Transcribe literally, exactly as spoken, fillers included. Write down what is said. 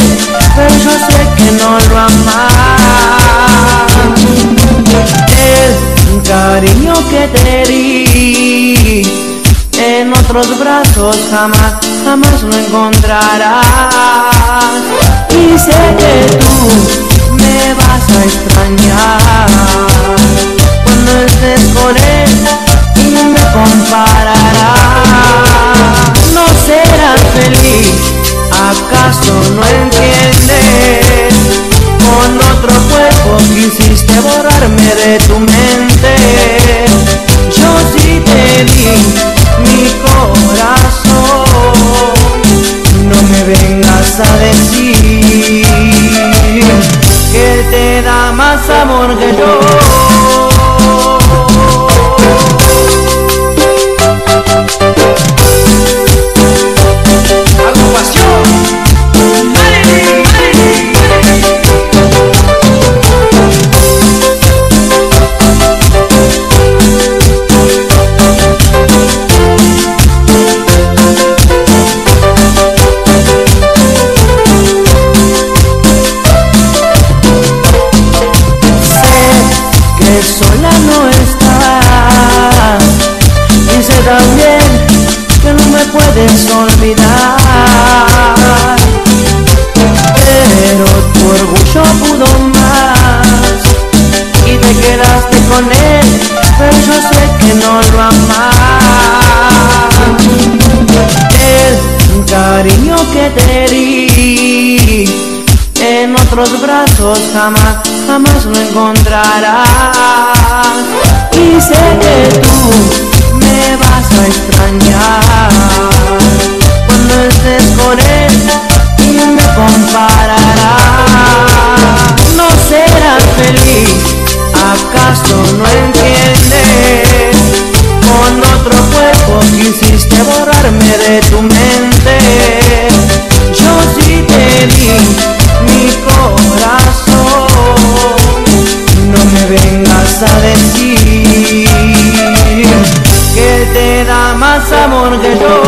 pero yo sé que no lo amas. El cariño que te di en otros brazos jamás, jamás lo encontrarás. Y sé que tú me vas a extrañar cuando estés con él y me compararás. No serás feliz, ¿acaso no entiendes? Con otro cuerpo quisiste borrarme de tu mente. Yo sí te di mi corazón, no me vengas a decir que te da más amor que yo. Sola no estás y sé también que no me puedes olvidar, pero tu orgullo pudo más y te quedaste con él, pero yo sé que no lo amas. El cariño que te di en otros brazos jamás, jamás lo encontrarás. Y sé que tú me vas a extrañar cuando estés con él y me compararás. No serás feliz, ¿acaso no entiendes? Con otro cuerpo quisiste borrarme de tu mente. Yo sí te di mi corazón, no me vengas a decir que te da más amor que yo.